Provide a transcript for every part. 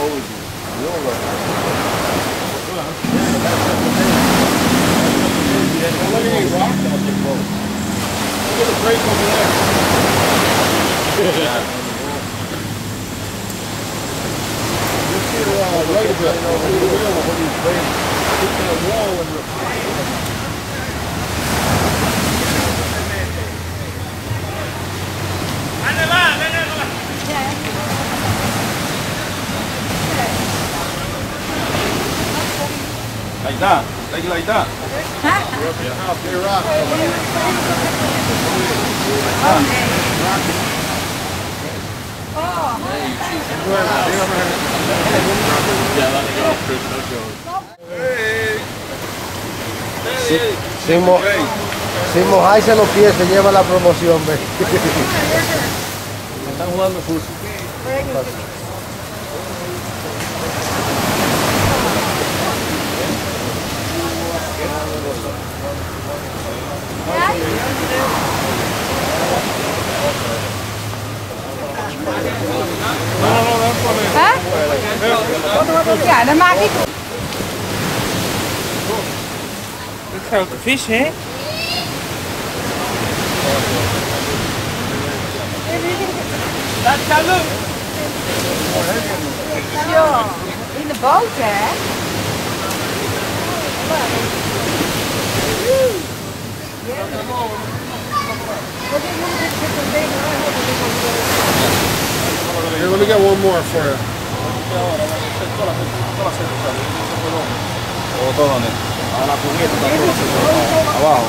Look at the break over there. Just see it right a bit. What he's playing. Hit that wall and like that. Like that. Sin mojarse los pies se lleva la promoción. Están jugando fútbol. Ja, dat maak ik. Een grote vis, hè? Dat kan doen. Ja, in de boot, hè? Here, let me get one more for you. Abajo.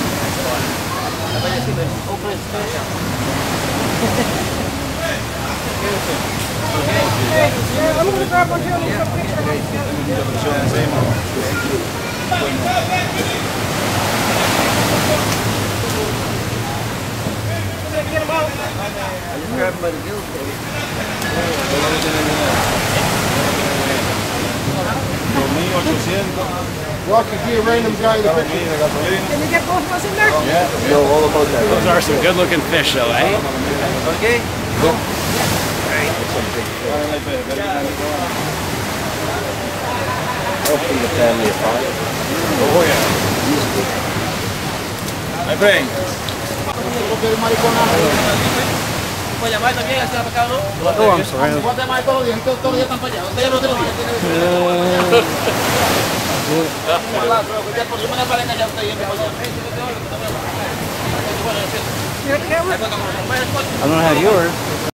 Rocky, be a random guy in the picture. En ik heb volgens in there. Yeah. Those are some good-looking fish, though, eh? Okay. Hopefully the family of five. Oh yeah. My friend. Pues llamar también al pescado, ¿no? Oh, I'm sorry. ¿Cuánto llamar todos los días? Todos los días están para allá. ¿Usted ya no tiene días? Por si me la pareja ya usted viene para allá. I don't have yours.